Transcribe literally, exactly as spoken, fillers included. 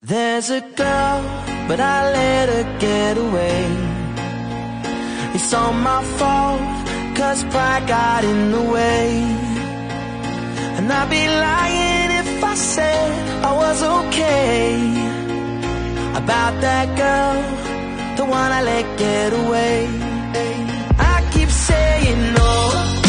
There's a girl, but I let her get away. It's all my fault, cause pride got in the way. And I'd be lying if I said I was okay about that girl, the one I let get away. I keep saying no,